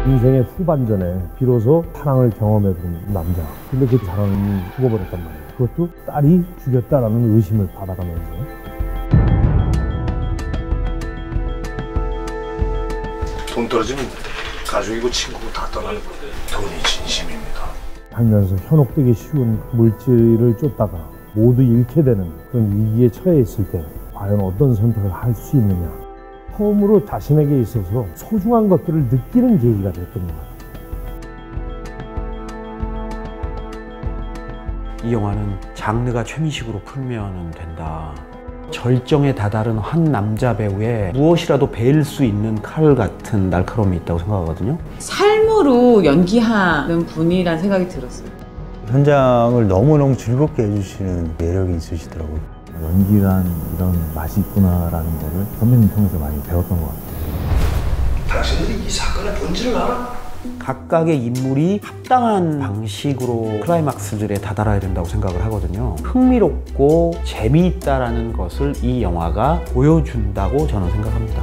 인생의 후반전에 비로소 사랑을 경험해본 남자. 근데 그 사랑이 죽어버렸단 말이에요. 그것도 딸이 죽였다라는 의심을 받아가면서. 돈 떨어지면 가족이고 친구고 다 떠나는 거예요. 돈이 진심입니다. 하면서 현혹되기 쉬운 물질을 쫓다가 모두 잃게 되는 그런 위기에 처해 있을 때 과연 어떤 선택을 할 수 있느냐. 처음으로 자신에게 있어서 소중한 것들을 느끼는 계기가 됐던 것 같아요. 이 영화는 장르가 최민식으로 풀면 된다. 절정에 다다른 한 남자 배우의 무엇이라도 베일 수 있는 칼 같은 날카로움이 있다고 생각하거든요. 삶으로 연기하는 분이란 생각이 들었어요. 현장을 너무너무 즐겁게 해주시는 매력이 있으시더라고요. 연기란 이런 맛이 있구나라는 거를 선배님 통해서 많이 배웠던 것 같아요. 당신들이 이 사건의 본질을 알아? 각각의 인물이 합당한 방식으로 클라이막스들에 다다라야 된다고 생각을 하거든요. 흥미롭고 재미있다라는 것을 이 영화가 보여준다고 저는 생각합니다.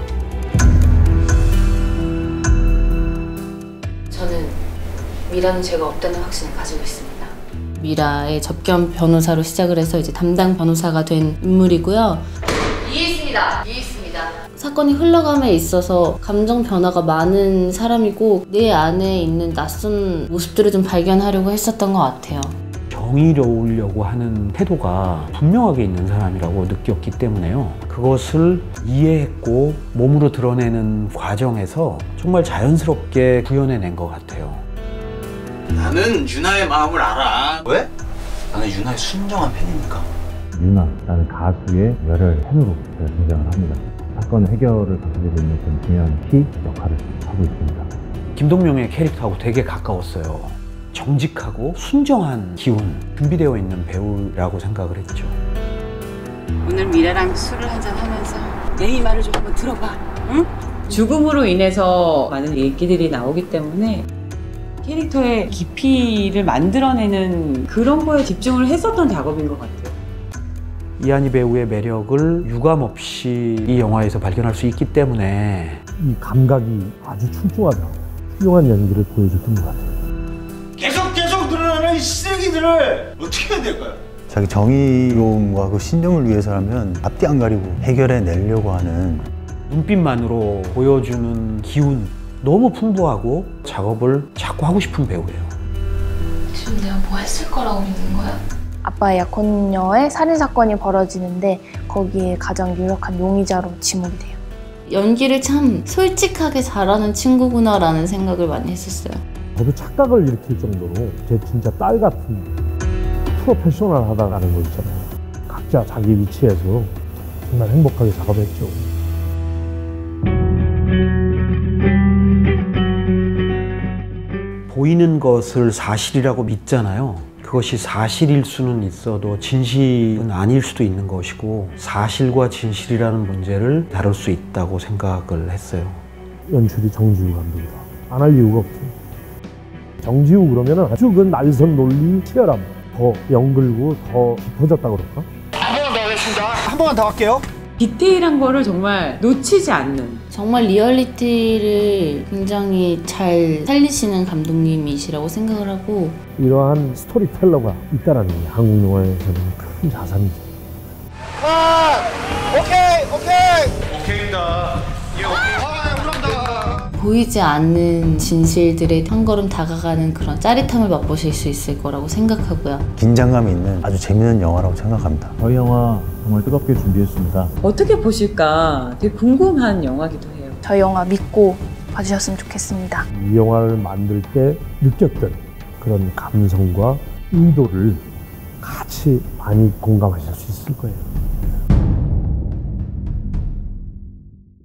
저는 미라는 죄가 없다는 확신을 가지고 있습니다. 미라의 접견 변호사로 시작을 해서 이제 담당 변호사가 된 인물이고요. 이해했습니다. 이해했습니다. 사건이 흘러감에 있어서 감정 변화가 많은 사람이고 내 안에 있는 낯선 모습들을 좀 발견하려고 했었던 것 같아요. 정의로우려고 하는 태도가 분명하게 있는 사람이라고 느꼈기 때문에요. 그것을 이해했고 몸으로 드러내는 과정에서 정말 자연스럽게 구현해낸 것 같아요. 나는 유나의 마음을 알아. 왜? 나는 유나의 순정한 팬이니까. 유나라는 가수의 열혈 팬으로 등장을 합니다. 사건 해결을 가지고 있는 그런 중요한 키 역할을 하고 있습니다. 김동명의 캐릭터하고 되게 가까웠어요. 정직하고 순정한 기운, 준비되어 있는 배우라고 생각을 했죠. 오늘 미라랑 술을 한잔 하면서 내 이 말을 좀 한번 들어봐. 응? 죽음으로 인해서 많은 얘기들이 나오기 때문에 캐릭터의 깊이를 만들어내는 그런 거에 집중을 했었던 작업인 것 같아요. 이한희 배우의 매력을 유감없이 이 영화에서 발견할 수 있기 때문에 이 감각이 아주 출중하다. 훌륭한 연기를 보여줬던 것 같아요. 계속 늘어나는 이 쓰레기들을 어떻게 해야 될까요? 자기 정의로움과 그 신념을 위해서라면 앞뒤 안 가리고 해결해내려고 하는 눈빛만으로 보여주는 기운 너무 풍부하고 작업을 자꾸 하고 싶은 배우예요. 지금 내가 뭐 했을 거라고 믿는 거야? 아빠의 약혼녀의 살인사건이 벌어지는데 거기에 가장 유력한 용의자로 지목이 돼요. 연기를 참 솔직하게 잘하는 친구구나라는 생각을 많이 했었어요. 저도 착각을 일으킬 정도로 제 진짜 딸 같은 프로페셔널하다라는 거 있잖아요. 각자 자기 위치에서 정말 행복하게 작업했죠. 보이는 것을 사실이라고 믿잖아요. 그것이 사실일 수는 있어도 진실은 아닐 수도 있는 것이고 사실과 진실이라는 문제를 다룰 수 있다고 생각을 했어요. 연출이 정지우 감독이다. 안 할 이유가 없죠. 정지우 그러면 아주 그 날선 논리 치열함 더 연글고 더 깊어졌다 그럴까? 한 번만 더 하겠습니다. 한 번만 더 할게요. 디테일한 거를 정말 놓치지 않는 정말 리얼리티를 굉장히 잘 살리시는 감독님이시라고 생각을 하고 이러한 스토리텔러가 있다는 게 한국 영화에서는 큰 자산이죠. 오케이입니다. 예, 오케이. 올라간다. 보이지 않는 진실들에 한 걸음 다가가는 그런 짜릿함을 맛보실 수 있을 거라고 생각하고요. 긴장감이 있는 아주 재밌는 영화라고 생각합니다. 저희 영화 정말 뜨겁게 준비했습니다. 어떻게 보실까 되게 궁금한 영화기도 해요. 저희 영화 믿고 봐주셨으면 좋겠습니다. 이 영화를 만들 때 느꼈던 그런 감성과 의도를 같이 많이 공감하실 수 있을 거예요.